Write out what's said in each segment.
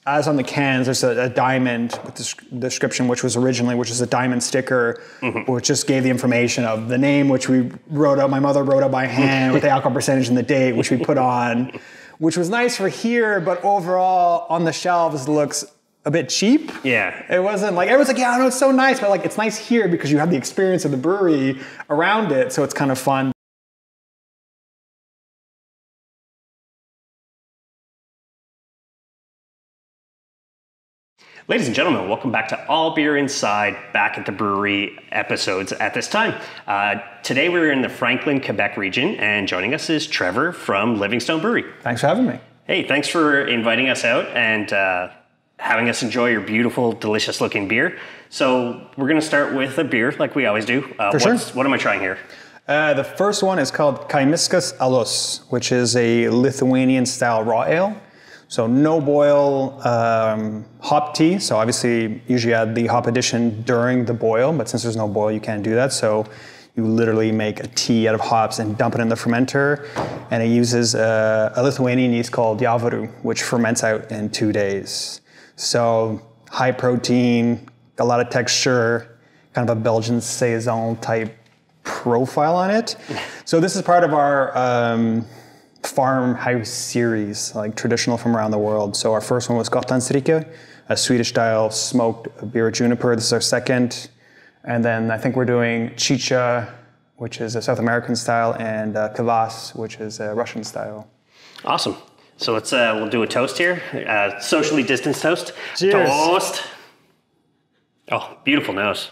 as on the cans, there's a diamond with the description, which is a diamond sticker, which just gave the information of the name, which we wrote out. My mother wrote out by hand with the alcohol percentage and the date, which we put on, which was nice for here, but overall on the shelves it looks a bit cheap. Yeah. It wasn't like, everyone's like, yeah, I know it's so nice, but like it's nice here because you have the experience of the brewery around it, so it's kind of fun. Ladies and gentlemen, welcome back to All Beer Inside, back at the brewery episodes at this time. Today we're in the Franklin, Quebec region, and joining us is Trevor from Livingstone Brewery. Thanks for having me. Hey, thanks for inviting us out and having us enjoy your beautiful, delicious looking beer. So we're going to start with a beer like we always do. For sure. What am I trying here? The first one is called Kaimiskas Alus, which is a Lithuanian style raw ale. So no boil hop tea. So obviously usually add the hop addition during the boil, but since there's no boil, you can't do that. So you literally make a tea out of hops and dump it in the fermenter. And it uses a Lithuanian yeast called Javaru, which ferments out in 2 days. So high protein, a lot of texture, kind of a Belgian saison type profile on it. So this is part of our farmhouse series, like traditional from around the world. So our first one was Marika, a Swedish style smoked beer juniper. This is our second. And then I think we're doing Chicha, which is a South American style, and Kvass, which is a Russian style. Awesome. So let's we'll do a toast here. Socially distanced toast. Cheers. Toast. Oh, beautiful nose.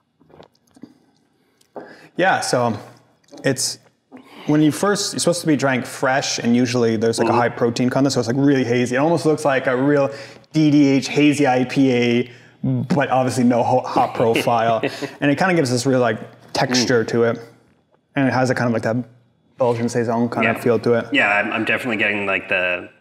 Yeah, so it's when you're supposed to be drank fresh, and usually there's like a high protein content, so it's like really hazy. It almost looks like a real DDH hazy IPA, but obviously no hop profile. And it kind of gives this real like texture to it. And it has a kind of like that Belgian saison kind of feel to it. Yeah, I'm definitely getting like the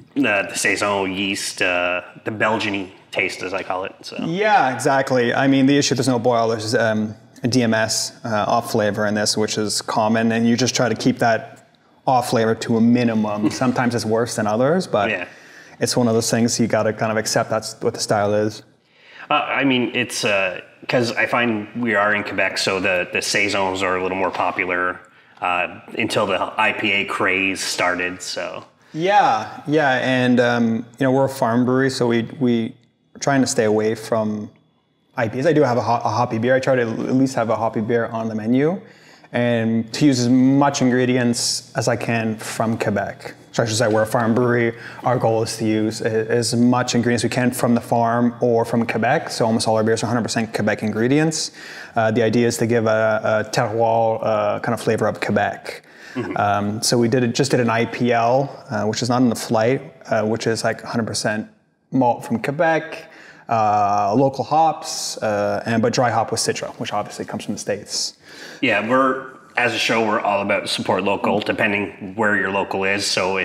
saison yeast, the Belgian-y taste, as I call it. So. Yeah, exactly. I mean, the issue, there's no boil. There's a DMS off flavor in this, which is common, and you just try to keep that off flavor to a minimum. Sometimes it's worse than others, but it's one of those things you got to kind of accept that's what the style is. I mean, it's because I find we are in Quebec, so the saisons are a little more popular until the IPA craze started. So yeah, and we're a farm brewery, so we're trying to stay away from IPAs. I do have a hoppy beer. I try to at least have a hoppy beer on the menu and to use as much ingredients as I can from Quebec. So I should say we're a farm brewery. Our goal is to use as much ingredients we can from the farm or from Quebec. So almost all our beers are 100% Quebec ingredients. The idea is to give a terroir kind of flavor of Quebec. So we just did an IPL, which is not in the flight, which is like 100% malt from Quebec. Local hops, but dry hop with Citra, which obviously comes from the States. Yeah, as a show, we're all about support local, depending where your local is. So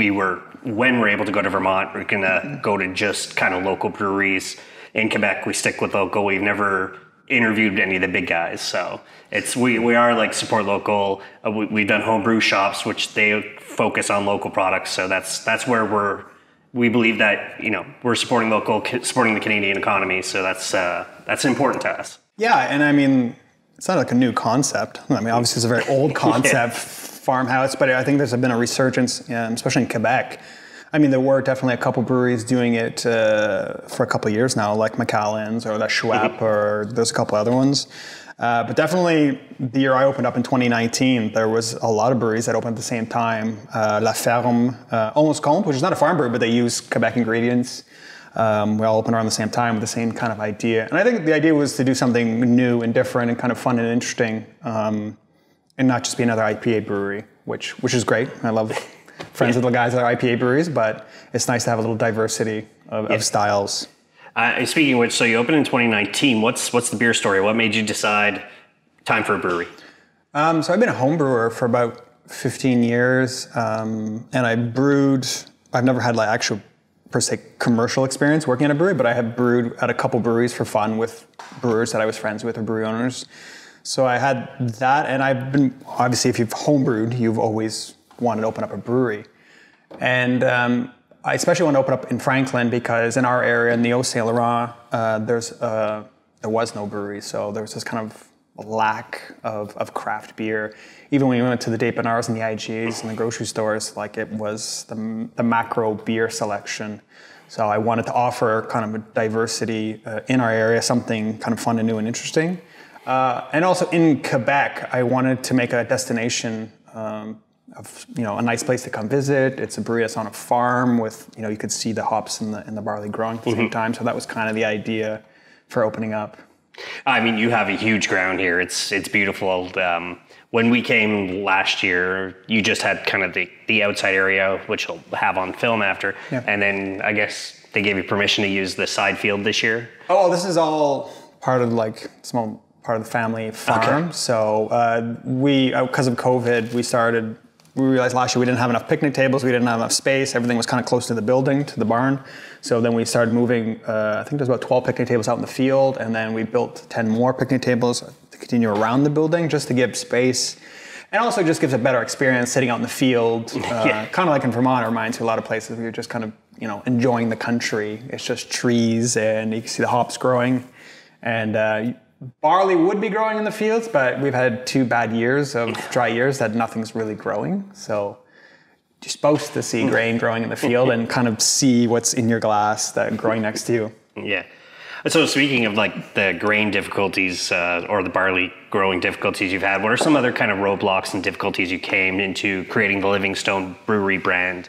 when we're able to go to Vermont, we're gonna go to just kind of local breweries. In Quebec, we stick with local. We've never interviewed any of the big guys, so we are like support local. We've done homebrew shops, which they focus on local products. So that's where we believe that, we're supporting local, supporting the Canadian economy. So that's important to us. Yeah, and I mean, it's not like a new concept. I mean, obviously it's a very old concept, farmhouse, but I think there's been a resurgence, especially in Quebec. I mean, there were definitely a couple breweries doing it for a couple of years now, like Macallan's or La Chouette, or there's a couple other ones. But definitely the year I opened up in 2019, there was a lot of breweries that opened at the same time. La Ferme, Almost Comte, which is not a farm brewery, but they use Quebec ingredients. We all opened around the same time with the same kind of idea. And I think the idea was to do something new and different and kind of fun and interesting, and not just be another IPA brewery, which is great. I love friends with the guys that are IPA breweries, but it's nice to have a little diversity of styles. Speaking of which, so you opened in 2019. What's the beer story? What made you decide time for a brewery? So I've been a home brewer for about 15 years, and I've never had like actual per se commercial experience working at a brewery, but I have brewed at a couple breweries for fun with brewers that I was friends with or brewery owners. So I had that, and I've been, obviously if you've home brewed, you've always wanted to open up a brewery. And I especially want to open up in Franklin because in our area, in the Saint Laurent, there was no brewery. So there was this kind of lack of craft beer. Even when we went to the Dépanneurs and the IGAs and the grocery stores, like it was the macro beer selection. So I wanted to offer kind of a diversity in our area, something kind of fun and new and interesting. And also in Quebec, I wanted to make a destination of a nice place to come visit. It's a brewery that's on a farm with you could see the hops and the barley growing at the same time. So that was kind of the idea for opening up. I mean, you have a huge ground here. It's beautiful. When we came last year, you just had kind of the outside area, which you'll have on film after. Yeah. And then I guess they gave you permission to use the side field this year. Oh, this is all part of small part of the family farm. Okay. So we, because of COVID, we realized last year we didn't have enough picnic tables, we didn't have enough space, everything was kind of close to the building, to the barn. So then we started moving, I think there's about 12 picnic tables out in the field, and then we built 10 more picnic tables to continue around the building just to give space. And also just gives a better experience sitting out in the field. Kind of like in Vermont, it reminds you a lot of places where you're just kind of, enjoying the country. It's just trees and you can see the hops growing. And barley would be growing in the fields, but we've had 2 bad years of dry years that nothing's really growing. So you're supposed to see grain growing in the field and kind of see what's in your glass that growing next to you. Yeah. So speaking of like the grain difficulties or the barley growing difficulties you've had, what are some other kind of roadblocks and difficulties you came into creating the Livingstone Brewery brand?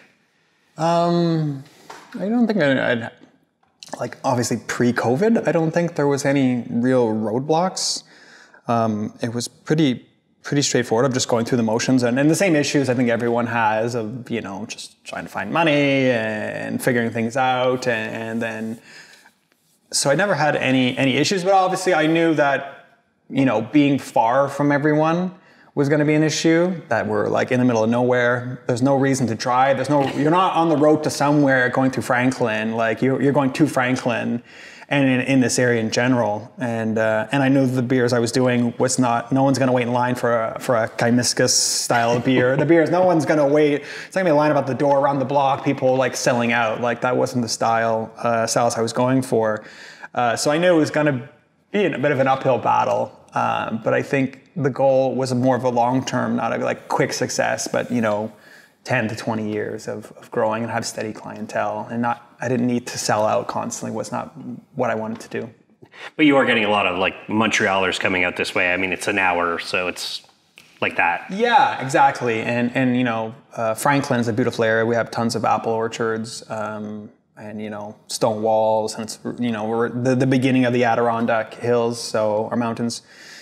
I don't think I'd like obviously pre-COVID, I don't think there was any real roadblocks. It was pretty straightforward of just going through the motions and the same issues I think everyone has of, just trying to find money and figuring things out and then, so I never had any issues, but obviously I knew that, being far from everyone was going to be an issue, that we're like in the middle of nowhere. There's no reason to drive. You're not on the road to somewhere going through Franklin. Like you're going to Franklin and in this area in general. And I knew the beers I was doing was no one's going to wait in line for a Kaimiskas style of beer. The beers, no one's going to wait. It's not going to be a line about the door around the block, people like selling out. Like that wasn't the styles I was going for. So I knew it was going to be a bit of an uphill battle. But I think the goal was more of a long-term, not a quick success, but 10 to 20 years of growing and have steady clientele. And I didn't need to sell out constantly, was not what I wanted to do. But you are getting a lot of Montrealers coming out this way. I mean, it's an hour, so it's like that. Yeah, exactly. And Franklin's a beautiful area. We have tons of apple orchards. And stone walls, and it's we're the beginning of the Adirondack Hills, so our mountains.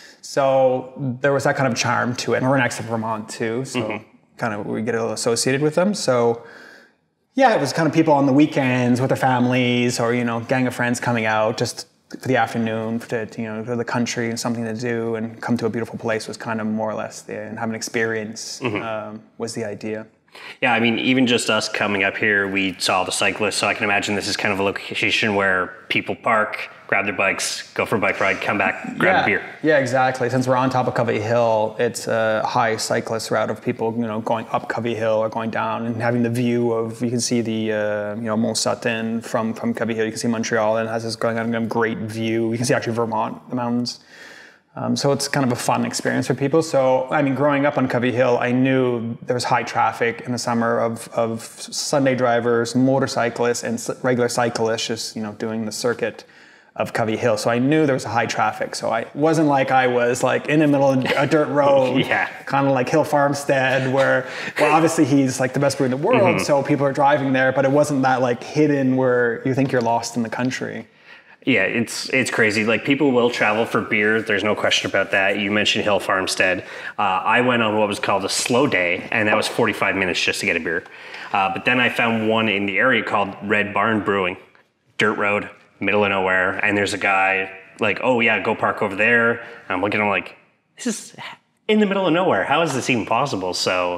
So there was that kind of charm to it, and we're next to Vermont too, so kind of we get a little associated with them. So yeah, it was kind of people on the weekends with their families, or gang of friends coming out just for the afternoon to to the country and something to do, and come to a beautiful place was kind of more or less and have an experience was the idea. Yeah, I mean, even just us coming up here, we saw the cyclists, so I can imagine this is kind of a location where people park, grab their bikes, go for a bike ride, come back, grab a beer. Yeah, exactly. Since we're on top of Covey Hill, it's a high cyclist route of people, going up Covey Hill or going down and having the view of, you can see the, Mont Sutton from Covey Hill, you can see Montreal, and it has this going on a great view. You can see actually Vermont, the mountains. So it's kind of a fun experience for people. So, I mean, growing up on Covey Hill, I knew there was high traffic in the summer of Sunday drivers, motorcyclists, and regular cyclists just, doing the circuit of Covey Hill. So I knew there was a high traffic. So I wasn't like I was in the middle of a dirt road, kind of like Hill Farmstead, where, well, obviously he's the best brewer in the world, so people are driving there, but it wasn't that hidden where you think you're lost in the country. Yeah, it's crazy. People will travel for beer. There's no question about that. You mentioned Hill Farmstead. I went on what was called a slow day, and that was 45 minutes just to get a beer. But then I found one in the area called Red Barn Brewing. Dirt road, middle of nowhere. And there's a guy oh yeah, go park over there. And I'm looking at him this is in the middle of nowhere. How is this even possible? So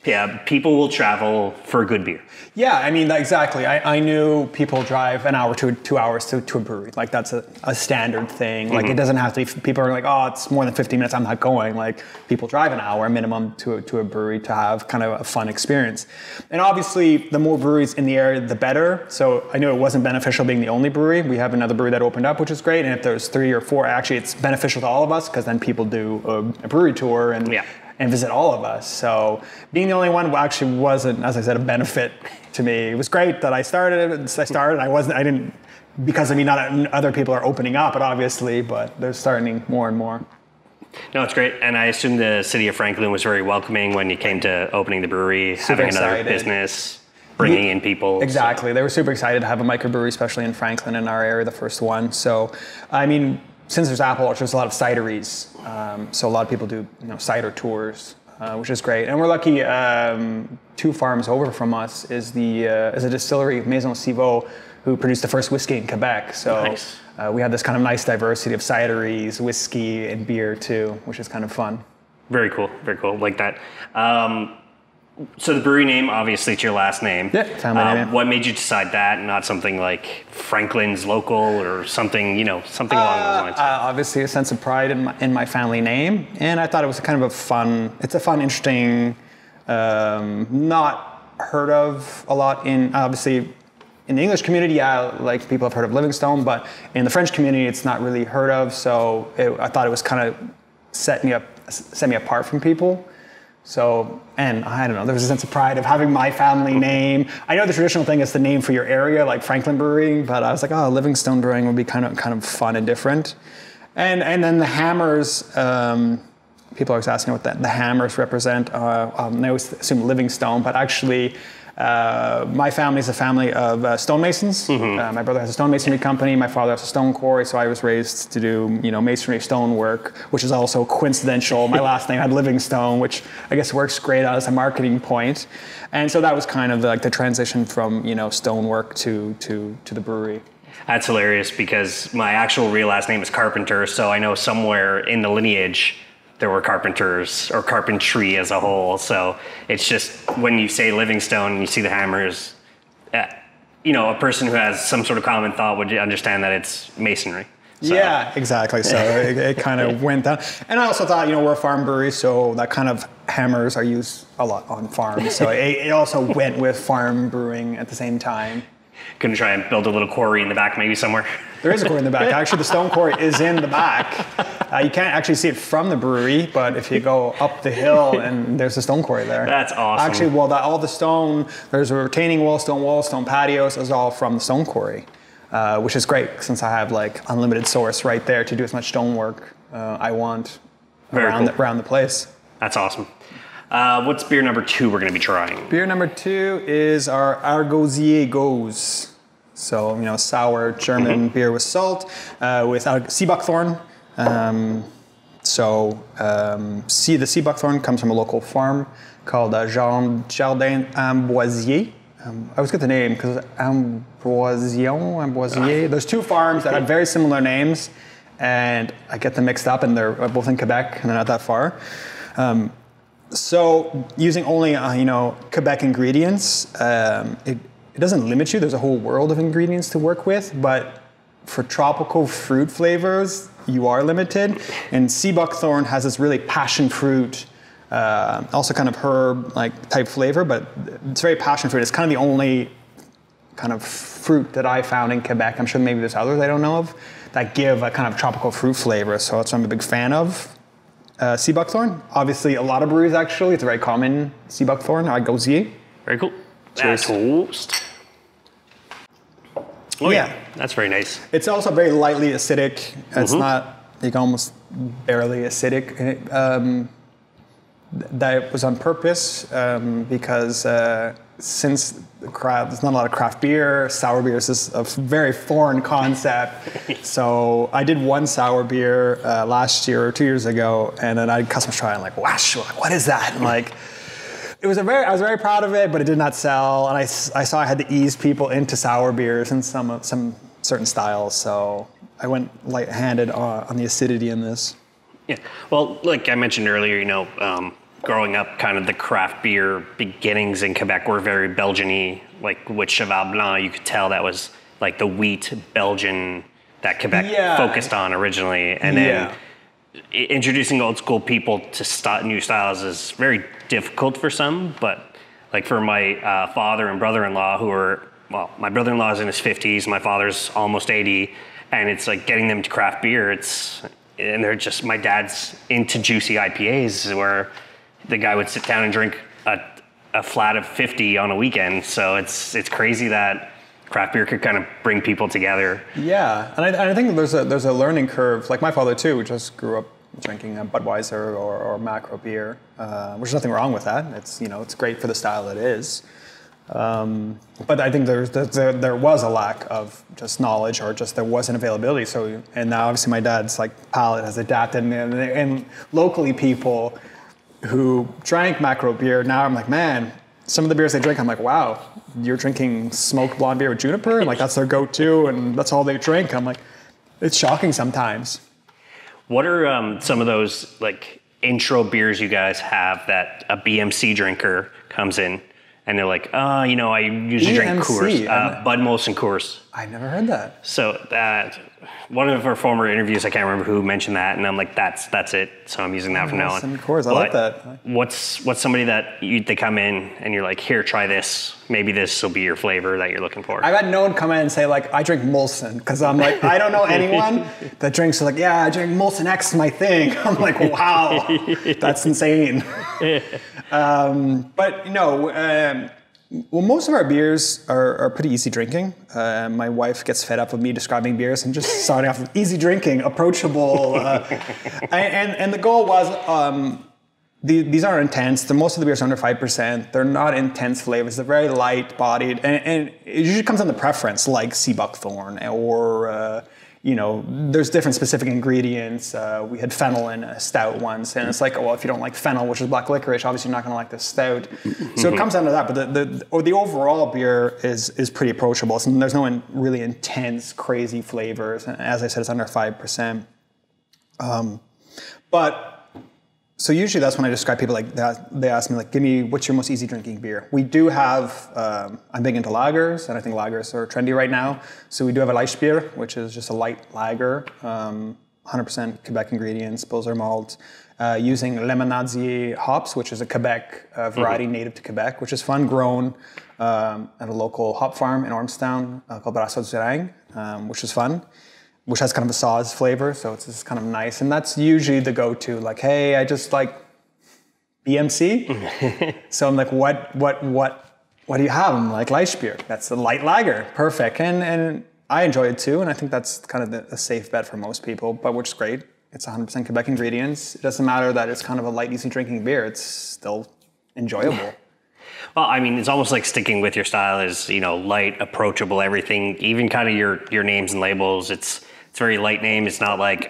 Yeah, people will travel for a good beer. Yeah, I mean, exactly. I knew people drive an hour to 2 hours to a brewery. Like, that's a standard thing. Like, it doesn't have to be, people are like, oh, it's more than 15 minutes, I'm not going. Like, people drive an hour minimum to a brewery to have kind of a fun experience. And obviously, the more breweries in the area, the better. So I knew it wasn't beneficial being the only brewery. We have another brewery that opened up, which is great. And if there's 3 or 4, actually, it's beneficial to all of us because then people do a brewery tour and visit all of us. So being the only one actually wasn't, as I said, a benefit to me. It was great that I started. I didn't, because I mean, not other people are opening up, but they're starting more and more. No, it's great. And I assume the city of Franklin was very welcoming when you came to opening the brewery, Super having another excited. Business, bringing in people. Exactly. So. They were super excited to have a microbrewery, especially in Franklin, in our area, the first one. So, I mean, since there's apple orchards, there's a lot of cideries. So a lot of people do cider tours, which is great. And we're lucky. 2 farms over from us is a distillery, Maison Civaux, who produced the first whiskey in Quebec. So nice. We have this kind of nice diversity of cideries, whiskey, and beer too, which is kind of fun. Very cool. Very cool. Like that. So the brewery name, obviously, it's your last name. Yeah, family name. What made you decide that, and not something like Franklin's Local or something, something along those lines? Obviously, a sense of pride in my family name, and I thought it was kind of it's a fun, interesting, not heard of a lot obviously in the English community. Like people have heard of Livingstone, but in the French community, it's not really heard of. So I thought it was kind of set me apart from people. So, and I don't know, there was a sense of pride of having my family name. I know the traditional thing is the name for your area, like Franklin Brewing, but I was like, oh, Livingstone Brewing would be kind of fun and different. And then the hammers, people are always asking what the hammers represent. They always assume Livingstone, but actually, my family is a family of stonemasons. My brother has a stonemasonry company. My father has a stone quarry, so I was raised to do masonry, stonework, which is also coincidental. My last name had Livingstone, which I guess works great as a marketing point. And so that was kind of like the transition from stonework to the brewery. That's hilarious because my actual real last name is Carpenter, so I know somewhere in the lineage there were carpenters or carpentry as a whole. So it's just when you say Livingstone and you see the hammers, a person who has some sort of common thought would understand that it's masonry. So. Yeah, exactly. So it kind of went down. And I also thought, we're a farm brewery, so that kind of hammers are used a lot on farms. So it also went with farm brewing at the same time. Couldn't try and build a little quarry in the back maybe somewhere? There is a quarry in the back. Actually, the stone quarry is in the back. You can't actually see it from the brewery, but if you go up the hill, and there's a stone quarry there. That's awesome. Actually, all the stone, there's a retaining wall, stone patios, is all from the stone quarry, which is great since I have like unlimited source right there to do as much stonework I want around the place. That's awesome. What's beer number 2 we're going to be trying? Beer number 2 is our Argousier Gose. So, sour German beer with salt, with sea buckthorn. The sea buckthorn comes from a local farm called Jardin Amboisier. I always get the name because Amboisier. There's 2 farms that have very similar names, and I get them mixed up, and they're both in Quebec, and they're not that far. So using only Quebec ingredients, it doesn't limit you. There's a whole world of ingredients to work with, but for tropical fruit flavors, you are limited. And sea buckthorn has this really passion fruit, also kind of herb type flavor, but it's very passion fruit. It's kind of the only kind of fruit that I found in Quebec. I'm sure maybe there's others I don't know of that give a kind of tropical fruit flavor. So that's what I'm a big fan of. Sea buckthorn. Obviously, a lot of breweries actually. It's a very common sea buckthorn. Argousier. Very cool. Cheers. Toast. Oh yeah, that's very nice. It's also very lightly acidic. It's not almost barely acidic. That was on purpose because since there's not a lot of craft beer, sour beer is a very foreign concept. So I did one sour beer last year or 2 years ago, and then I had customers try and wash, what is that? And I was very proud of it, but it did not sell. And I saw I had to ease people into sour beers and some certain styles. So I went light-handed on the acidity in this. Yeah. Well, like I mentioned earlier, growing up, kind of the craft beer beginnings in Quebec were very Belgian-y, like with Cheval Blanc, you could tell that was like the wheat Belgian that Quebec focused on originally. And then introducing old school people to new styles is very difficult for some, but like for my father and brother-in-law who are, well, my brother-in-law is in his 50s, my father's almost 80, and it's like getting them to craft beer, and they're just, my dad's into juicy IPAs where the guy would sit down and drink a flat of 50 on a weekend. So it's crazy that craft beer could kind of bring people together. Yeah, and I think there's a learning curve. Like my father too, just grew up drinking Budweiser or macro beer, which is nothing wrong with that. It's it's great for the style it is. But I think there was a lack of just knowledge, or just there wasn't availability. So, and now obviously my dad's like palate has adapted, and locally people who drank macro beer, now I'm like, man, some of the beers they drink, I'm like, wow, you're drinking smoked blonde beer with juniper, and like that's their go-to, and that's all they drink. I'm like, it's shocking sometimes. What are some of those like intro beers you guys have that a BMC drinker comes in and they're like, I usually drink Coors, Bud Molson Coors. I never heard that. So one of our former interviews, I can't remember who mentioned that, and I'm like, that's it. So I'm using that from now on. Molson Coors, I like that. What's somebody that they come in and you're like, here, try this. Maybe this will be your flavor that you're looking for. I've had no one come in and say like, I drink Molson, because I'm like, I don't know anyone that drinks like, yeah, I drink Molson X, my thing. I'm like, wow, that's insane. But well, most of our beers are pretty easy drinking. My wife gets fed up with me describing beers and just starting off with easy drinking, approachable. And the goal was, these aren't intense. Most of the beers are under 5%. They're not intense flavors. They're very light bodied. And it usually comes on the preference, like sea buckthorn or, there's different specific ingredients. We had fennel in a stout once, and it's like, well, if you don't like fennel, which is black licorice, obviously you're not going to like this stout. So it comes down to that. But the overall beer is pretty approachable. So there's no really intense, crazy flavors. And as I said, it's under 5%. So usually that's when I describe people like that. They ask me like, what's your most easy drinking beer? We do have, I'm big into lagers, and I think lagers are trendy right now. So we do have a Leichtbier, which is just a light lager, 100% Quebec ingredients, Pilsner malt, using Lemonade hops, which is a Quebec variety native to Quebec, which is fun, grown at a local hop farm in Ormstown called Argousier Gose, which is fun, which has kind of a sauce flavor, so it's just kind of nice. And that's usually the go-to, like, hey, I just like BMC. So I'm like, what do you have? I'm like, Leichtbier. That's a light lager, perfect. And I enjoy it too, and I think that's kind of a safe bet for most people, but which is great. It's 100% Quebec ingredients. It doesn't matter that it's kind of a light, easy drinking beer. It's still enjoyable. Well, I mean, it's almost like sticking with your style is, light, approachable, everything, even kind of your names and labels. It's very light name. It's not like,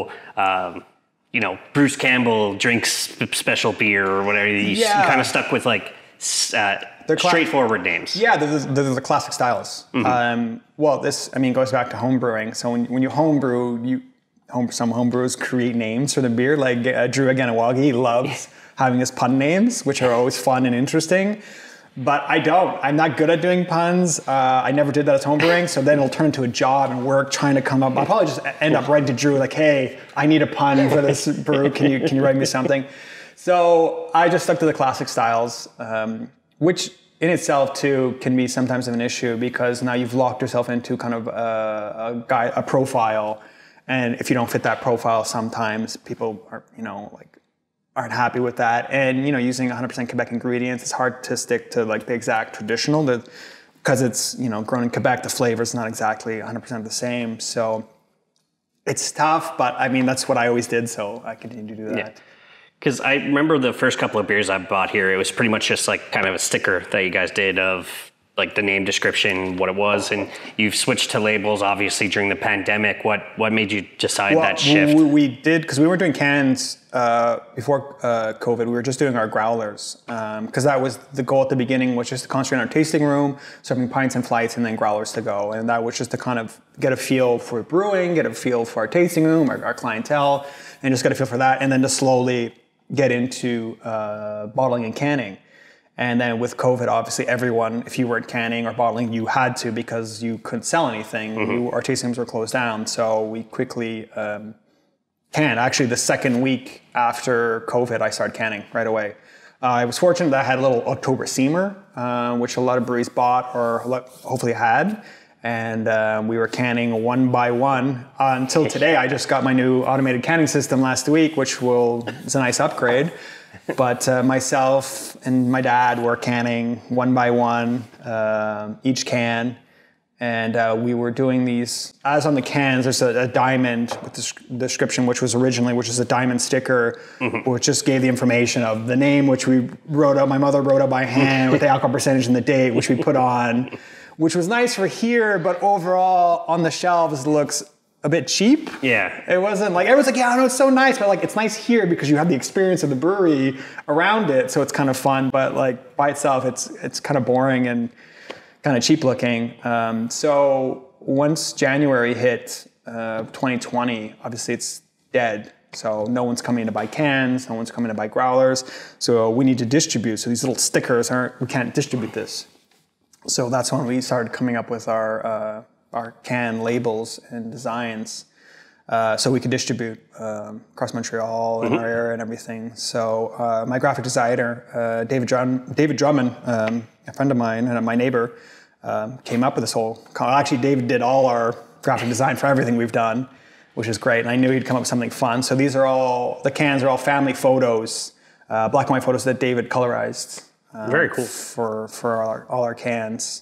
Bruce Campbell drinks special beer or whatever. You kind of stuck with like straightforward names. Yeah, they're the classic styles. This goes back to home brewing. So when you homebrew, some homebrewers create names for the beer. Like Drew Aganawagi, he loves having his pun names, which are always fun and interesting. But I don't. I'm not good at doing puns. I never did that as homebrewing. So then it'll turn into a job and work trying to come up. I'll probably just end up writing to Drew like, hey, I need a pun for this brew. Can you write me something? So I just stuck to the classic styles, which in itself too can be sometimes of an issue because now you've locked yourself into kind of a profile. And if you don't fit that profile, sometimes people are, aren't happy with that. And, using 100% Quebec ingredients, it's hard to stick to like the exact traditional because it's, grown in Quebec, the flavor's not exactly 100% the same. So it's tough, but I mean, that's what I always did. So I continue to do that. Yeah. Because I remember the first couple of beers I bought here, it was pretty much just like kind of a sticker that you guys did of like the name description, what it was, and you've switched to labels obviously during the pandemic. What made you decide that shift? We did, because we weren't doing cans before COVID. We were just doing our growlers because that was the goal at the beginning, was just to concentrate on our tasting room, serving pints and flights, and then growlers to go. And that was just to kind of get a feel for brewing, get a feel for our tasting room, our clientele, and just get a feel for that, and then to slowly get into bottling and canning. And then with COVID, obviously everyone, if you weren't canning or bottling, you had to because you couldn't sell anything. Our tasting rooms were closed down. So we quickly canned. Actually, the second week after COVID, I started canning right away. I was fortunate that I had a little October steamer, which a lot of breweries bought or hopefully had. And we were canning one by one until today. I just got my new automated canning system last week, which is a nice upgrade. But myself and my dad were canning one by one, each can. And we were doing these, as on the cans, there's a diamond with the description, which is a diamond sticker, which just gave the information of the name, which we wrote out, my mother wrote out by hand with the alcohol percentage and the date, which we put on, which was nice for here, but overall on the shelves looks a bit cheap. Yeah. It wasn't like, everyone's like, yeah, I know it's so nice, but like it's nice here because you have the experience of the brewery around it, so it's kind of fun, but like by itself, it's kind of boring and kind of cheap looking. So once January hit 2020, obviously it's dead. So no one's coming to buy cans, no one's coming to buy growlers. So we need to distribute. So these little stickers we can't distribute this. So that's when we started coming up with our can labels and designs, so we could distribute across Montreal and our area and everything. So my graphic designer, David Drummond, a friend of mine and my neighbor, came up with this whole. Actually, David did all our graphic design for everything we've done, which is great. And I knew he'd come up with something fun. So the cans are all family photos, black and white photos that David colorized. Very cool. For all our cans.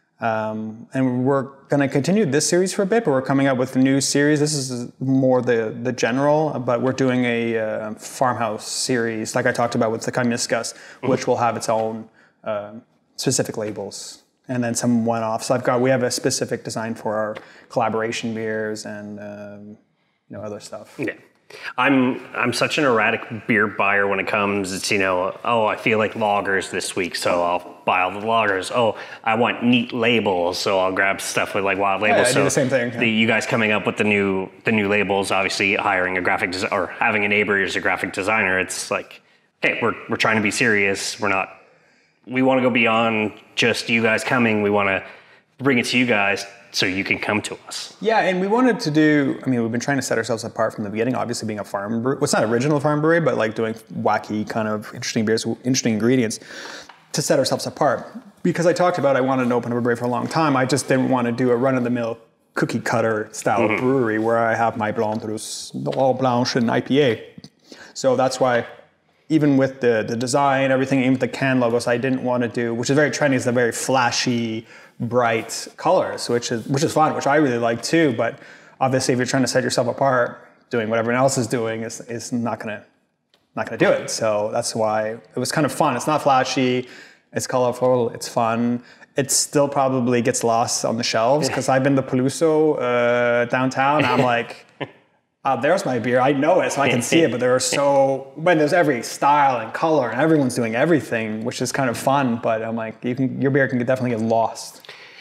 And we're going to continue this series for a bit, but we're coming up with a new series. This is more the general, but we're doing a farmhouse series, like I talked about with the Kaimiskas, which will have its own specific labels, and then some one-offs. We have a specific design for our collaboration beers and other stuff. Yeah. I'm such an erratic beer buyer when it comes. It's, I feel like lagers this week, so I'll buy all the lagers. Oh, I want neat labels, so I'll grab stuff with like wild labels. I do the same thing. Yeah. You guys coming up with the new labels, obviously hiring a graphic designer or having a neighbor as a graphic designer. It's like, hey, we're trying to be serious. We want to go beyond just you guys coming. We want to bring it to you guys so you can come to us. Yeah, and we wanted to we've been trying to set ourselves apart from the beginning, obviously being a farm brewery. Well, it's not original farm brewery, but like doing wacky kind of interesting beers, interesting ingredients to set ourselves apart. Because I talked about I wanted to open up a brewery for a long time. I just didn't want to do a run-of-the-mill cookie cutter style of brewery where I have my Blanc Blanche and IPA. So that's why even with the design, everything, even with the can logos, I didn't want to do, which is very trendy, is the very flashy, bright colors, which is fun, which I really like too. But obviously, if you're trying to set yourself apart, doing what everyone else is doing is not gonna do it. So that's why it was kind of fun. It's not flashy, it's colorful, it's fun. It still probably gets lost on the shelves because I've been to Peluso downtown. And I'm like, there's my beer. I know it, so I can see it. But there's every style and color, and everyone's doing everything, which is kind of fun. But I'm like, your beer can definitely get lost.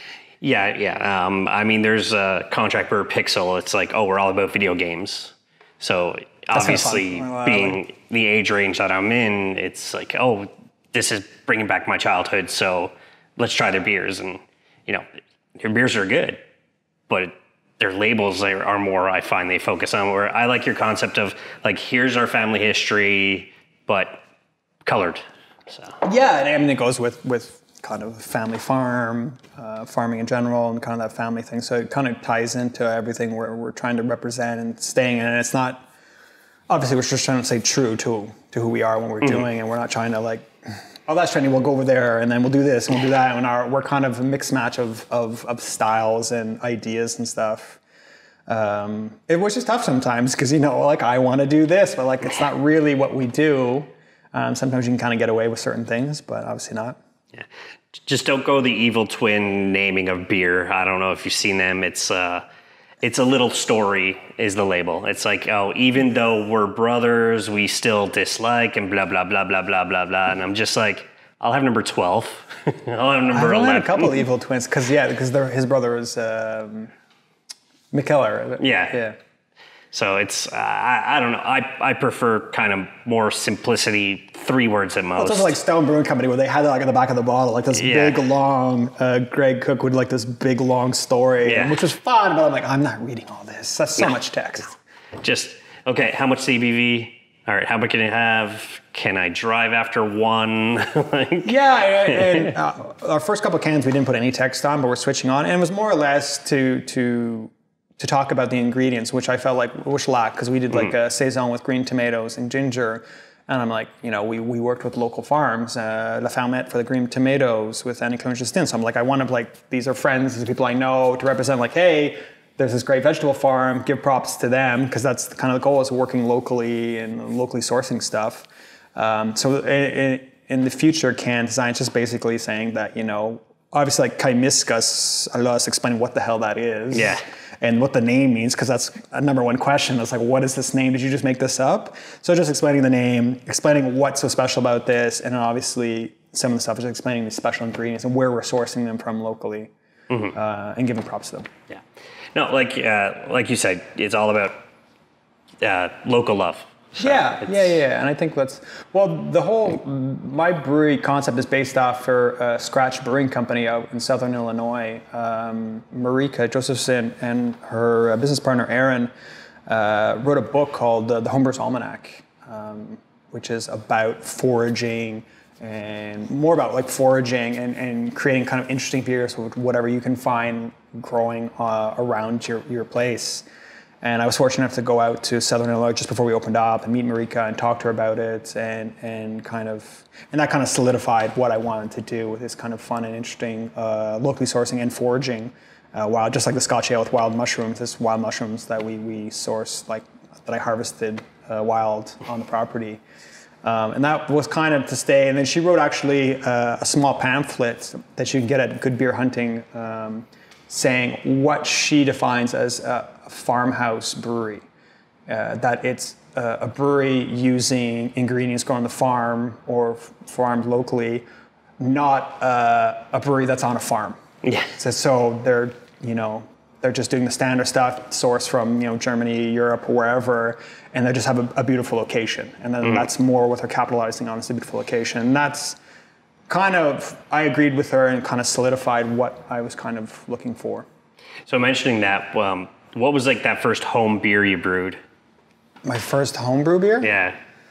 Yeah. There's a contract brewer Pixel. It's like, we're all about video games. So obviously, being the age range that I'm in, it's like, this is bringing back my childhood. So let's try their beers, and your beers are good, but their labels are more, I find they focus on, where I like your concept of like, here's our family history, but colored. So yeah, and it goes with kind of family farming in general, and kind of that family thing. So it kind of ties into everything we're trying to represent and staying in. And it's not, obviously we're just trying to stay true to who we are when we're doing, and we're not trying to like, that's trendy, we'll go over there, and then we'll do this, and we'll do that. And we're kind of a mixed match of styles and ideas and stuff. It was just tough sometimes because, I want to do this, but like it's not really what we do. Sometimes you can kind of get away with certain things, but obviously not. Yeah. Just don't go the evil twin naming of beer. I don't know if you've seen them. It's a little story is the label. It's like, even though we're brothers, we still dislike and blah, blah, blah, blah, blah, blah, blah. And I'm just like, I'll have number 12. I'll have number 11. I've had a couple evil twins because his brother is McKellar. Yeah. So it's, I don't know. I prefer kind of more simplicity, 3 words at most. It's also like Livingstone Brewing Company where they had it like in the back of the bottle, like this big long, Greg Cook would like this big long story, which was fun, but I'm like, I'm not reading all this. That's so much text. Just, okay, how much ABV? All right, how much can it have? Can I drive after 1? And our first couple of cans we didn't put any text on, but we're switching on, and it was more or less to talk about the ingredients, which I felt like lacked, because we did like a saison with green tomatoes and ginger, and I'm like, we worked with local farms, La Fermette for the green tomatoes with Annie Clement Justin, so I'm like, I want to like, these are friends, these are people I know, to represent like, hey, there's this great vegetable farm, give props to them, because that's kind of the goal, is working locally and locally sourcing stuff. So in the future, can design just basically saying that, obviously like Kaimiskas Alus, explaining what the hell that is. Yeah. And what the name means, because that's a number one question. It's like, what is this name? Did you just make this up? So just explaining the name, explaining what's so special about this, and then obviously some of the stuff is explaining the special ingredients and where we're sourcing them from locally, and giving props to them. Yeah. No, like you said, it's all about local love. So And I think that's, my brewery concept is based off for Scratch Brewing Company out in Southern Illinois. Marika, Josephson, and her business partner, Aaron, wrote a book called The Homebrewer's Almanac, which is about foraging and more about like foraging and creating kind of interesting beers with whatever you can find growing around your place. And I was fortunate enough to go out to Southern Illinois just before we opened up and meet Marika and talk to her about it, and that kind of solidified what I wanted to do with this kind of fun and interesting locally sourcing and foraging wild, just like the Scotch ale with wild mushrooms. This wild mushrooms that we source, like that I harvested wild on the property. And that was kind of to stay. And then she wrote actually a small pamphlet that you can get at Good Beer Hunting, saying what she defines as a farmhouse brewery. That it's a brewery using ingredients grown on the farm or farmed locally, not a brewery that's on a farm. Yeah. So they're just doing the standard stuff, sourced from Germany, Europe, wherever, and they just have a beautiful location. And then that's more what they're capitalizing on, is a beautiful location. And that's kind of, I agreed with her and kind of solidified what I was kind of looking for. So mentioning that, what was like that first home beer you brewed? My first homebrew beer? Yeah.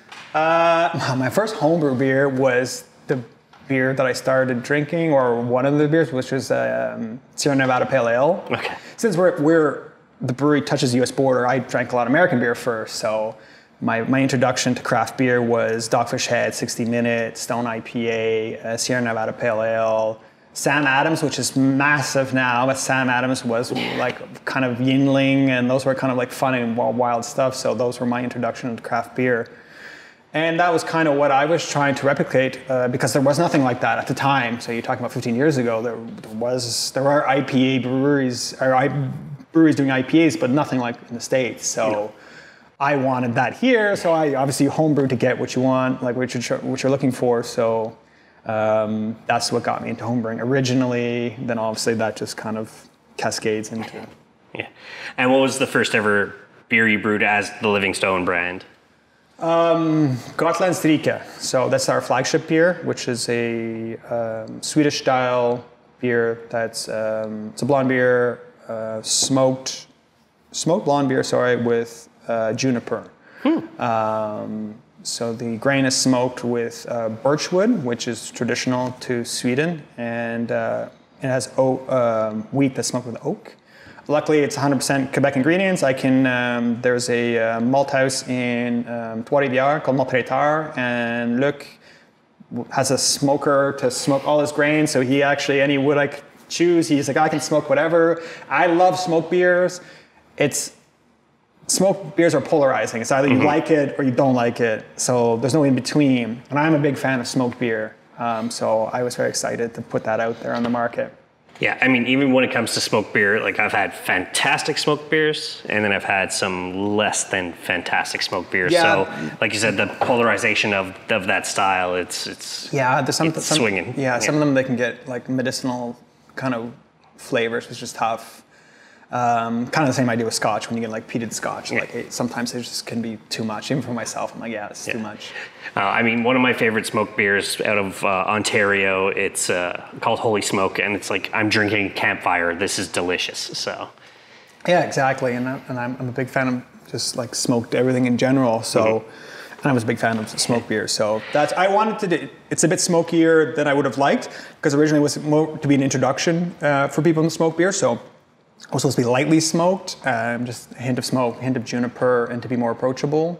My first homebrew beer was the beer that I started drinking, or one of the beers, which was Sierra Nevada Pale Ale. Okay. Since the brewery touches the U.S. border, I drank a lot of American beer first. So my introduction to craft beer was Dogfish Head, 60 Minute, Stone IPA, Sierra Nevada Pale Ale, Sam Adams, which is massive now, but Sam Adams was like kind of Yingling, and those were kind of like fun and wild stuff. So those were my introduction to craft beer. And that was kind of what I was trying to replicate, because there was nothing like that at the time. So you're talking about 15 years ago, there are IPA breweries, or breweries doing IPAs, but nothing like in the States. So I wanted that here. So I obviously homebrew to get what you want, like what you're looking for. So that's what got me into homebrewing originally. Then obviously that just kind of cascades into. Yeah. And what was the first ever beer you brewed as the Livingstone brand? Gotlandstrike. So that's our flagship beer, which is a Swedish style beer. That's it's a blonde beer, smoked blonde beer. With juniper. So the grain is smoked with birchwood, which is traditional to Sweden, and it has wheat that's smoked with oak. Luckily, it's 100% Quebec ingredients. There's a malt house in Trois-Rivières called Malt, and Luc has a smoker to smoke all his grain. So he actually, any wood I choose, he's like, I can smoke whatever. I love smoked beers. Smoked beers are polarizing. It's either you like it or you don't like it. So there's no in between. And I'm a big fan of smoked beer. So I was very excited to put that out there on the market. Yeah, I mean, even when it comes to smoked beer, like I've had fantastic smoked beers, and then I've had some less than fantastic smoked beers. Yeah. So, like you said, the polarization of that style, it's there's some swinging. Yeah, some of them they can get like medicinal kind of flavors, which is tough. Kind of the same idea with Scotch when you get like peated Scotch. Like sometimes it just can be too much. Even for myself, I'm like, yeah, it's too much. I mean, one of my favorite smoked beers out of Ontario, it's called Holy Smoke, and it's like I'm drinking campfire. This is delicious. So. Yeah, exactly, and I'm a big fan of just like smoked everything in general. So, and I was a big fan of smoked beer. So I wanted to do. It's a bit smokier than I would have liked because originally it was more to be an introduction for people to smoke beer. So it was supposed to be lightly smoked, just a hint of smoke, a hint of juniper, and to be more approachable.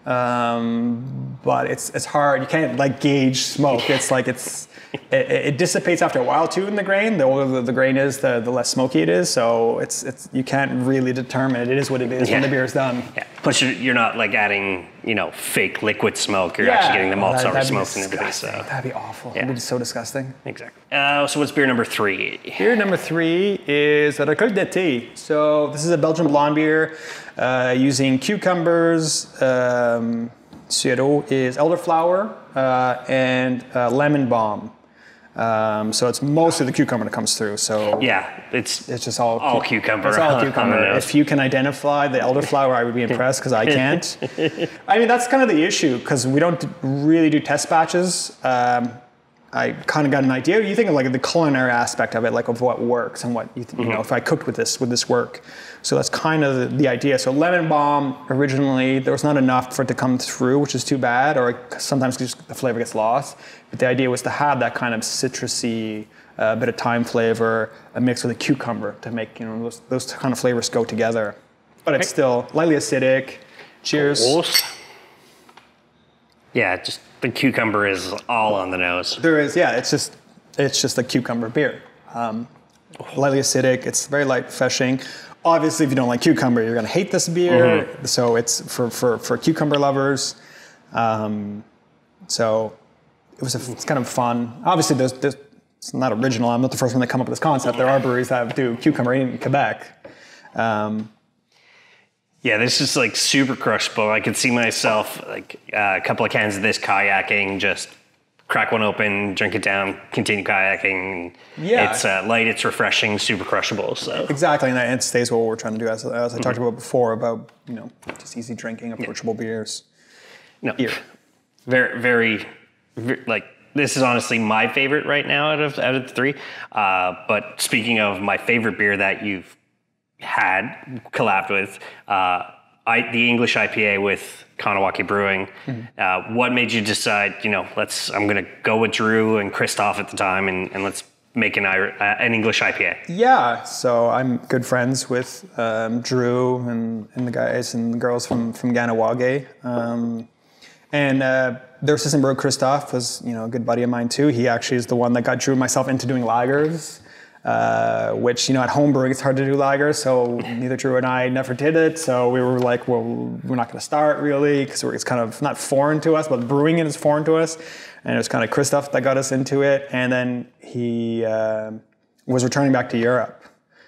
But it's hard. You can't like gauge smoke. It's like it dissipates after a while too in the grain. The older the grain is, the less smoky it is. So it's you can't really determine it. It is what it is when the beer is done. Yeah. Plus you're not like adding fake liquid smoke. You're actually getting the malts already smoked and everything. So that'd be awful. That'd be so disgusting. Exactly. So what's beer number 3? Beer number 3 is Récolte. So this is a Belgian blonde beer using cucumbers. Sirop is elderflower and lemon balm. So it's mostly the cucumber that comes through. So yeah, it's just all cucumber. It's all cucumber. If you can identify the elderflower, I would be impressed because I can't. I mean, that's kind of the issue because we don't really do test batches. I kind of got an idea. You think of like the culinary aspect of it, like of what works and what you know. If I cooked with this, would this work? So that's kind of the idea. So lemon balm originally there was not enough for it to come through, which is too bad. Or sometimes just the flavor gets lost. But the idea was to have that kind of citrusy, bit of thyme flavor, mixed with a cucumber to make those kind of flavors go together. But it's still lightly acidic. Cheers. Yeah, just the cucumber is all on the nose. There is, yeah. It's just a cucumber beer. Lightly acidic. It's very light, refreshing. Obviously, if you don't like cucumber, you're going to hate this beer. So it's for cucumber lovers. So it's kind of fun. Obviously, there's it's not original. I'm not the first one to come up with this concept. There are breweries that do cucumber in Quebec. Yeah, this is like super crushable. I could see myself like a couple of cans of this kayaking, just crack one open, drink it down, continue kayaking. Yeah, it's light, it's refreshing, super crushable. So exactly, and it stays what we're trying to do. As I talked about before, about just easy drinking, approachable beers. No, beer. Very, like this is honestly my favorite right now out of the 3. But speaking of my favorite beer that you've had collabed with the English IPA with Kaimiskas Brewing. What made you decide, I'm going to go with Drew and Christoph at the time and let's make an English IPA? Yeah, so I'm good friends with Drew and the guys and the girls from Ganawage. And their assistant brewer Christoph was, a good buddy of mine too. He actually is the one that got Drew and myself into doing lagers. Which, at home brewing, it's hard to do lager, so neither Drew and I never did it. So we were like, well, we're not going to start really, because it's kind of not foreign to us, but brewing it is foreign to us. And it was kind of Christoph that got us into it. And then he was returning back to Europe.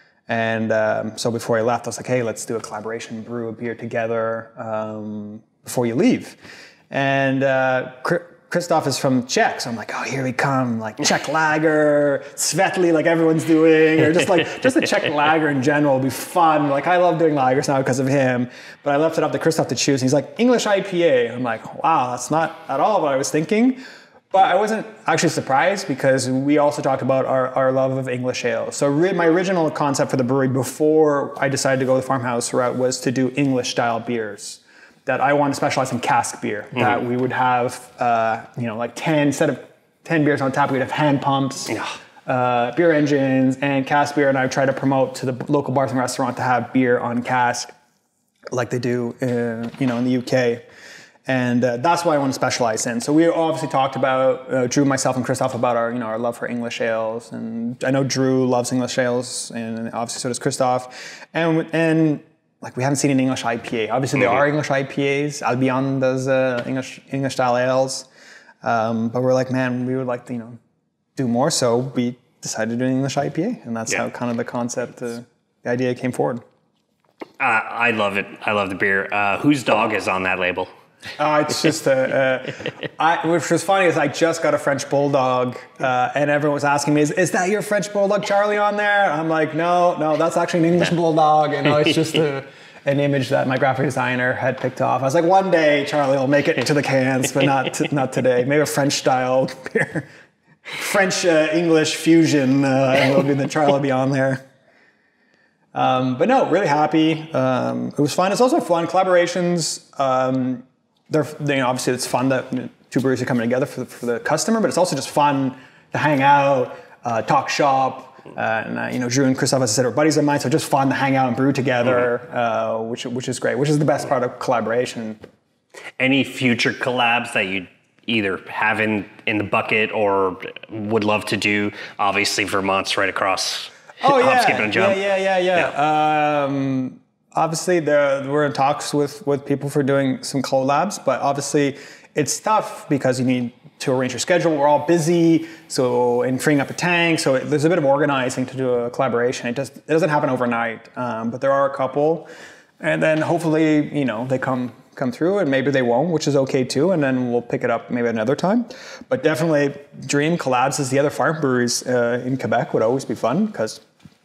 And so before he left, I was like, hey, let's do a collaboration, brew a beer together before you leave. And Christoph is from Czech, so I'm like, oh, here we come, like Czech lager, Svetli, like everyone's doing, or just a Czech lager in general will be fun. Like, I love doing lagers now because of him, but I left it up to Christoph to choose. And he's like, English IPA. I'm like, wow, that's not at all what I was thinking. But I wasn't actually surprised because we also talked about our love of English ale. So my original concept for the brewery before I decided to go the farmhouse route was to do English style beers. That I want to specialize in cask beer. That we would have, like 10, instead of 10 beers on tap, we'd have hand pumps, beer engines, and cask beer. And I would try to promote to the local bars and restaurant to have beer on cask, like they do, in the UK. And that's what I want to specialize in. So we obviously talked about Drew, myself, and Christoph about our love for English ales. And I know Drew loves English ales, and obviously so does Christoph. And like we haven't seen an English IPA. Obviously, there are English IPAs. Albion does English style ales, but we're like, man, we would like to do more. So we decided to do an English IPA, and that's how kind of the concept, the idea came forward. I love it. I love the beer. Whose dog is on that label? It's just which was funny is I just got a French bulldog, and everyone was asking me, "Is that your French bulldog, Charlie, on there?" I'm like, "No, that's actually an English bulldog." And it's just an image that my graphic designer had picked off. I was like, one day Charlie will make it to the cans, but not today. Maybe a French style beer, French English fusion, and Charlie will be on there. But no, really happy. It was fun. It's also fun collaborations. Obviously it's fun that two breweries are coming together for the customer, but it's also just fun to hang out, talk shop. Drew and Christoph, as I said, are buddies of mine, so just fun to hang out and brew together, which is great, which is the best part of collaboration. Any future collabs that you either have in the bucket or would love to do? Obviously, Vermont's right across. Oh yeah, hop, skip, and jump. Yeah. Obviously, we're in talks with people for doing some collabs, but obviously it's tough because you need to arrange your schedule. We're all busy, and freeing up a tank. So there's a bit of organizing to do a collaboration. It doesn't happen overnight, but there are a couple, and then hopefully they come through, and maybe they won't, which is okay too. And then we'll pick it up maybe another time. But definitely, dream collabs as the other farm breweries in Quebec would always be fun because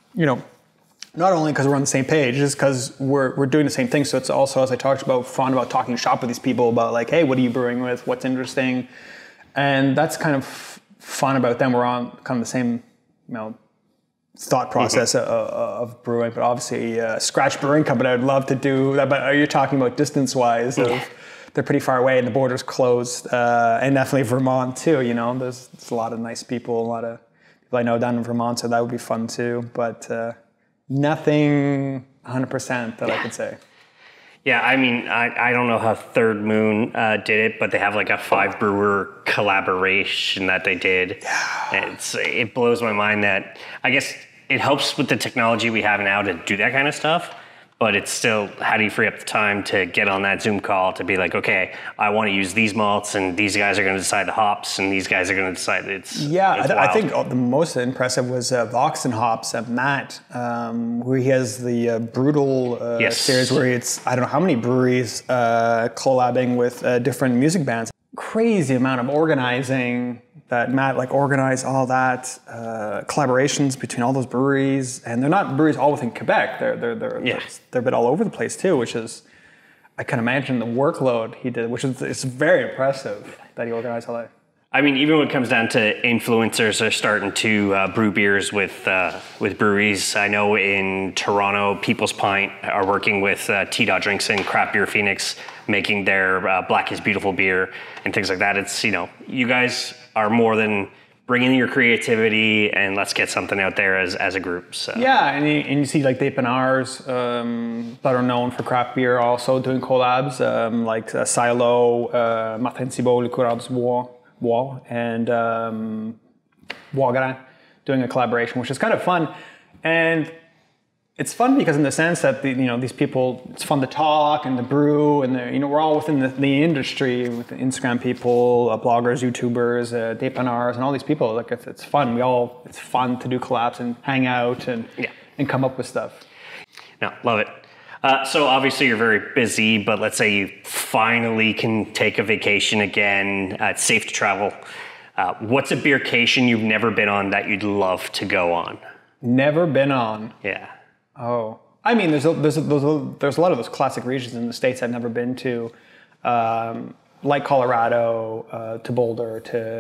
not only because we're on the same page, just because we're doing the same thing. So it's also, as I talked about, fun about talking shop with these people about like, hey, what are you brewing with? What's interesting? And that's kind of fun about them. We're on kind of the same, thought process of brewing. But obviously, Scratch Brewing Company, I'd love to do that. But are you talking about distance-wise? They're pretty far away and the border's closed. And definitely Vermont too. There's a lot of nice people, a lot of people I know down in Vermont, so that would be fun too. But nothing 100% that I could say. Yeah, I mean, I don't know how Third Moon did it, but they have like a 5 brewer collaboration that they did. Yeah. It blows my mind that, I guess it helps with the technology we have now to do that kind of stuff, but it's still, how do you free up the time to get on that Zoom call to be like, okay, I want to use these malts and these guys are going to decide the hops and these guys are going to decide I think the most impressive was Vox and Hops at Matt, where he has the Brutal series where it's, I don't know how many breweries collabing with different music bands. Crazy amount of organizing that Matt organized all that collaborations between all those breweries, and they're not breweries all within Quebec. They're a bit all over the place too, which is, I can imagine the workload he did, it's very impressive that he organized all that. I mean, even when it comes down to influencers are starting to brew beers with breweries. I know in Toronto, People's Pint are working with T-Dot Drinks and Craft Beer Phoenix, making their Black is Beautiful beer and things like that. It's, you guys are more than bringing your creativity and let's get something out there as a group. So. Yeah, and you see like the Aficionados that are known for craft beer also doing collabs, like Silo, Martin Thibault, Le Coureur du Bois, and Bois doing a collaboration, which is kind of fun. And it's fun because in the sense that these people, it's fun to talk and to brew, and we're all within the industry with the Instagram people, bloggers, YouTubers, depanars, and all these people. Like it's fun. It's fun to do collabs and hang out and come up with stuff. No, love it. So obviously you're very busy, but let's say you finally can take a vacation again. It's safe to travel. What's a beercation you've never been on that you'd love to go on? Never been on. Yeah. Oh, I mean, there's a lot of those classic regions in the States I've never been to, like Colorado, to Boulder,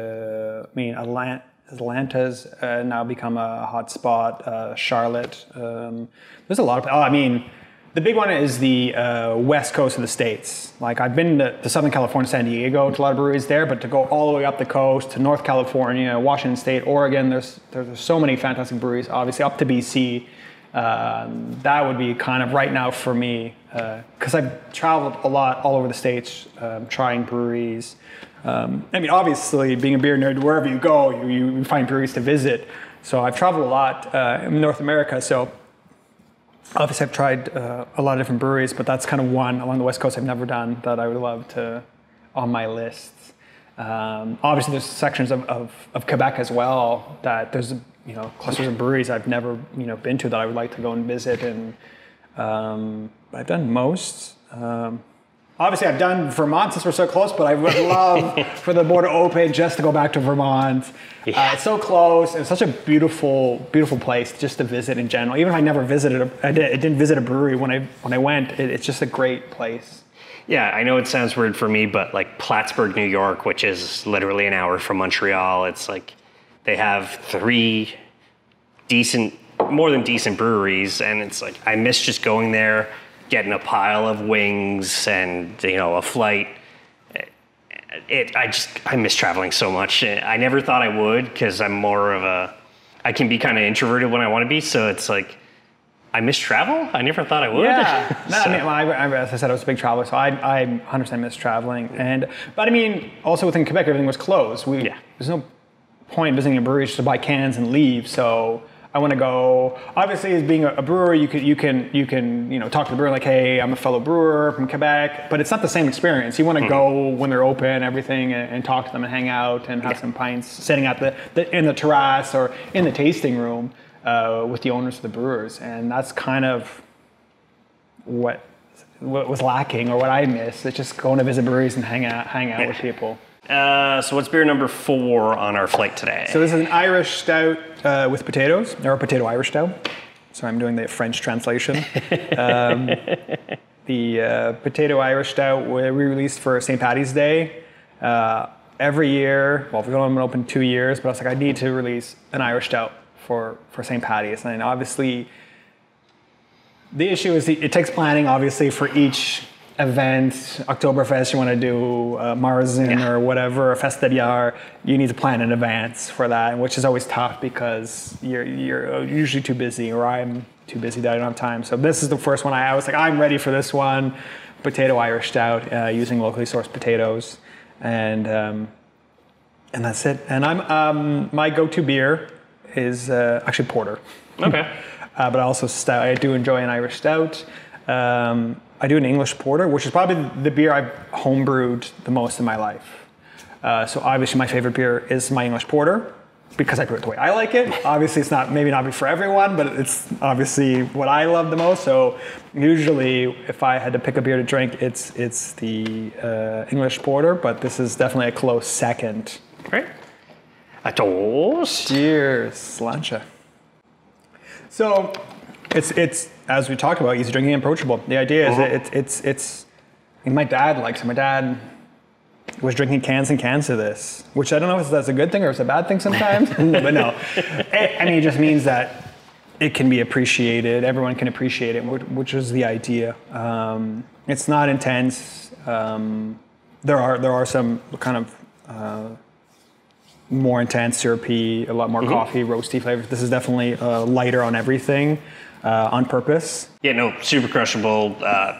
Atlanta's now become a hot spot. Charlotte, there's a lot of. The big one is the west coast of the States. Like I've been to Southern California, San Diego, to a lot of breweries there, but to go all the way up the coast to North California, Washington State, Oregon, there's so many fantastic breweries. Obviously up to BC. That would be kind of right now for me, because I've traveled a lot all over the States, trying breweries. Obviously, being a beer nerd, wherever you go, you find breweries to visit. So I've traveled a lot in North America. So obviously, I've tried a lot of different breweries, but that's kind of one along the West Coast I've never done that I would love to on my list. Obviously, there's sections of Quebec as well that there's clusters of breweries I've never been to that I would like to go and visit, and I've done most. Obviously, I've done Vermont since we're so close, but I would love for the border open just to go back to Vermont. Yeah. It's so close. It's such a beautiful, beautiful place just to visit in general. Even if I never visited, I didn't visit a brewery when I went. It's just a great place. Yeah, I know it sounds weird for me, but like Plattsburgh, New York, which is literally an hour from Montreal, it's like they have 3 more than decent breweries, and it's like I miss just going there, getting a pile of wings and a flight. I miss traveling so much. I never thought I would because I can be kind of introverted when I want to be. So it's like I miss travel. I never thought I would. Yeah, no, So- I mean, as I said, I was a big traveler, so I 100% miss traveling. But I mean, also within Quebec, everything was closed. There's no point visiting a brewery just to buy cans and leave. So I want to go. Obviously, as being a brewer, you can talk to the brewer like, hey, I'm a fellow brewer from Quebec, but it's not the same experience. You want to go when they're open, everything, and talk to them and hang out and have some pints, sitting at in the terrace or in the tasting room with the owners of the brewers, and that's kind of what was lacking or what I missed. It's just going to visit breweries and hang out with people. So what's beer number 4 on our flight today? So this is an Irish stout with potatoes, or a potato Irish stout. So I'm doing the French translation. The potato Irish stout we released for St. Paddy's Day. Every year, well, we've only been open 2 years, but I was like, I need to release an Irish stout for St. Paddy's. And obviously, the issue is it takes planning, obviously, for each event. Oktoberfest, you want to do Marzen or whatever, a Fest de Bière, you need to plan in advance for that, which is always tough because you're usually too busy, or I'm too busy that I don't have time. So this is the first one I was like, I'm ready for this one. Potato Irish stout using locally sourced potatoes, and that's it. And my go-to beer is actually porter. Okay. But also stout. I do enjoy an Irish stout. I do an English porter, which is probably the beer I've homebrewed the most in my life. So obviously my favorite beer is my English porter because I brew it the way I like it. Obviously it's maybe not for everyone, but it's obviously what I love the most. So usually if I had to pick a beer to drink, it's the English porter, but this is definitely a close second. Great. A toast. Cheers, sláinte. So it's as we talked about, easy drinking and approachable. The idea is it's my dad likes it. My dad was drinking cans and cans of this, which I don't know if that's a good thing or it's a bad thing sometimes, but no. I mean, it just means that it can be appreciated. Everyone can appreciate it, which is the idea. It's not intense. There are some kind of more intense, syrupy, a lot more coffee, roasty flavors. This is definitely lighter on everything, on purpose. Yeah, no, super crushable.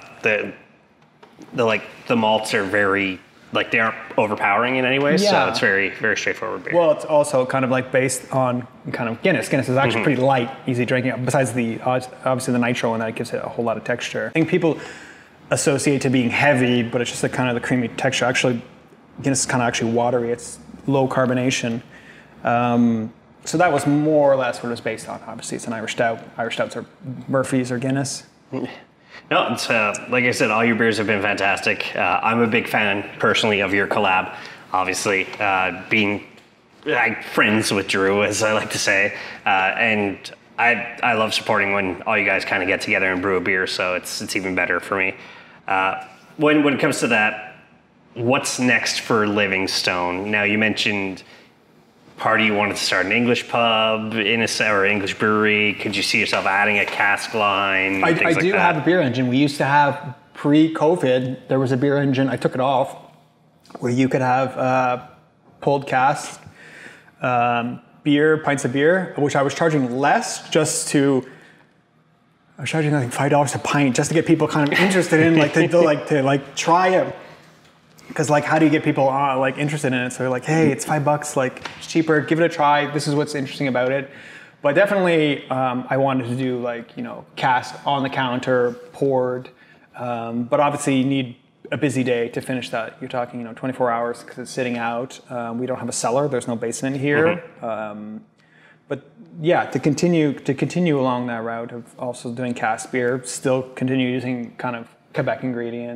The malts are very, they aren't overpowering in any way, so it's very, very straightforward beer. Well, it's also kind of based on kind of Guinness. Guinness is actually pretty light, easy drinking, besides obviously the nitro, and that gives it a whole lot of texture. I think people associate to being heavy, but it's just the kind of the creamy texture. Actually, Guinness is kind of actually watery. It's low carbonation. So that was more or less what it was based on. Obviously, it's an Irish stout. Irish stouts are Murphy's or Guinness. No, it's like I said, all your beers have been fantastic. I'm a big fan, personally, of your collab. Obviously, being friends with Drew, as I like to say, and I love supporting when all you guys kind of get together and brew a beer. So it's even better for me. When it comes to that, what's next for Livingstone? Now, you mentioned you wanted to start an English pub or English brewery. Could you see yourself adding a cask line? I do have a beer engine. We used to have, pre-COVID, there was a beer engine. I took it off, where you could have pulled casks, pints of beer, which I was charging less I was charging I think $5 a pint just to get people kind of interested in to try it. Because how do you get people interested in it? So they're hey, it's $5, it's cheaper. Give it a try. This is what's interesting about it. But definitely, I wanted to do cask on the counter, poured. But obviously, you need a busy day to finish that. You're talking 24 hours because it's sitting out. We don't have a cellar. There's no basement here. But yeah, to continue along that route of also doing cask beer, still continue using kind of Quebec ingredients.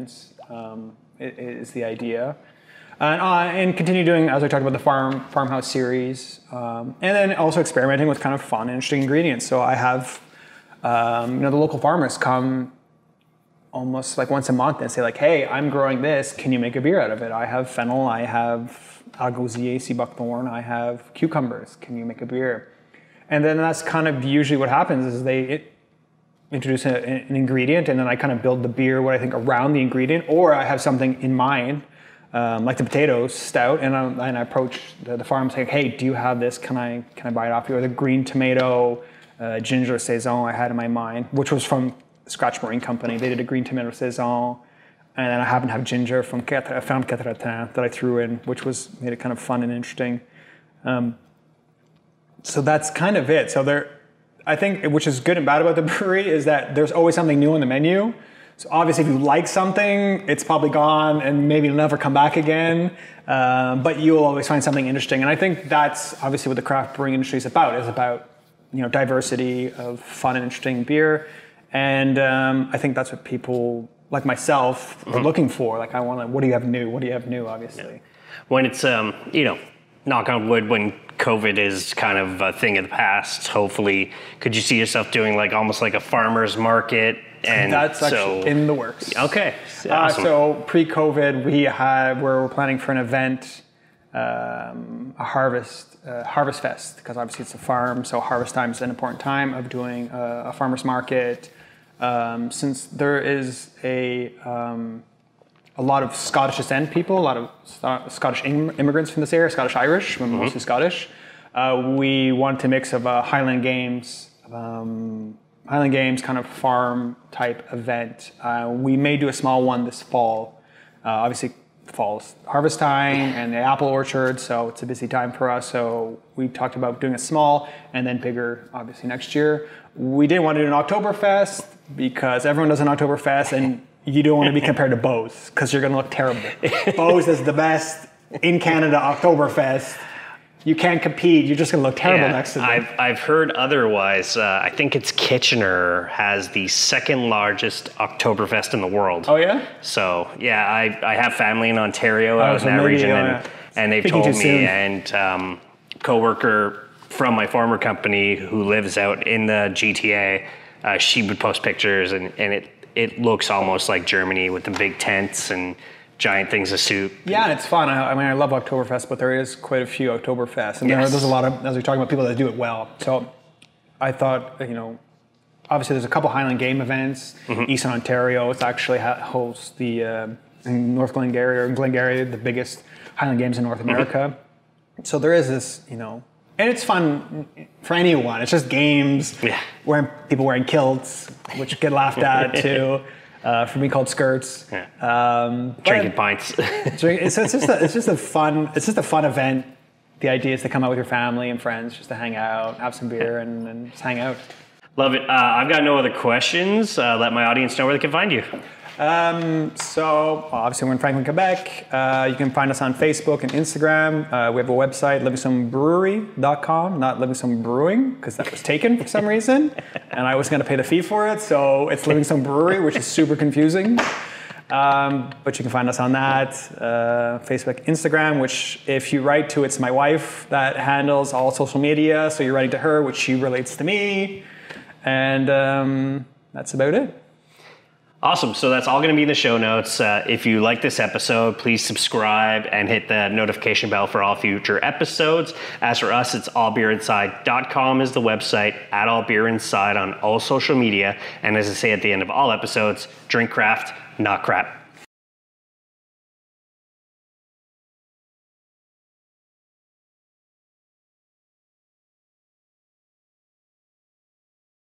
is the idea. And continue doing, as I talked about, the farmhouse series, and then also experimenting with kind of fun and interesting ingredients. So I have, the local farmers come almost like once a month and say like, hey, I'm growing this, can you make a beer out of it? I have fennel, I have Argousier sea buckthorn, I have cucumbers, can you make a beer? And then that's kind of usually what happens is they introduce an ingredient, and then I kind of build the beer, what I think, around the ingredient, or I have something in mind, like the potatoes, stout, and I approach the farm saying, hey, do you have this? Can I buy it off you? Or the green tomato, ginger saison I had in my mind, which was from Scratch Brewing Company. They did a green tomato saison, and then I happen to have ginger from I found Quebec that I threw in, which made it kind of fun and interesting. So that's kind of it. So I think, which is good and bad about the brewery, is that there's always something new on the menu. So obviously, if you like something, it's probably gone and maybe it'll never come back again. But you'll always find something interesting. And I think that's obviously what the craft brewing industry is about diversity of fun and interesting beer. And I think that's what people like myself are looking for. Like, what do you have new? What do you have new, obviously? Yeah. When it's, knock on wood, when COVID is kind of a thing of the past, hopefully, could you see yourself doing like almost like a farmer's market? And that's actually in the works. Okay, awesome. So pre-COVID, we're planning for an event, a harvest fest, because obviously it's a farm, so harvest time is an important time of doing a farmer's market. Since there is a lot of Scottish descent people, a lot of Scottish immigrants from this area, Scottish Irish, mostly Scottish. We want to mix of Highland Games kind of farm type event. We may do a small one this fall. Obviously, fall's harvest time and the apple orchard, so it's a busy time for us. So we talked about doing a small and then bigger, obviously, next year. We didn't want to do an Oktoberfest because everyone does an Oktoberfest, and you don't want to be compared to Bose because you're going to look terrible. Bose is the best in Canada Oktoberfest. You can't compete. You're just going to look terrible next to them. I've heard otherwise. I think it's Kitchener has the second largest Oktoberfest in the world. Oh, yeah? So, yeah, I have family in Ontario out in that region, and they've told me, and coworker from my former company who lives out in the GTA, she would post pictures, and it looks almost like Germany with the big tents and giant things of soup. Yeah, and it's fun. I love Oktoberfest, but there is quite a few Oktoberfests. And there's a lot of, as we're talking about, people that do it well. So I thought, obviously there's a couple Highland Game events. Eastern Ontario, it's actually hosts the, in North Glengarry, the biggest Highland Games in North America. So there is this, and it's fun for anyone. It's just games, people wearing kilts, which get laughed at too. For me, called skirts. Drinking pints. It's just a fun event. The idea is to come out with your family and friends, just to hang out, have some beer, and just hang out. Love it. I've got no other questions. Let my audience know where they can find you. So obviously we're in Franklin, Quebec. You can find us on Facebook and Instagram. We have a website, livingstonebrewery.com, not Livingstone Brewing, because that was taken for some reason, and I was going to pay the fee for it, so it's Livingstone Brewery, which is super confusing. But you can find us on that, Facebook, Instagram, which if you write to, it's my wife that handles all social media, so you're writing to her, which she relates to me, and that's about it. Awesome. So that's all going to be in the show notes. If you like this episode, please subscribe and hit the notification bell for all future episodes. As for us, it's allbeerinside.com is the website, @allbeerinside on all social media. And as I say at the end of all episodes, drink craft, not crap.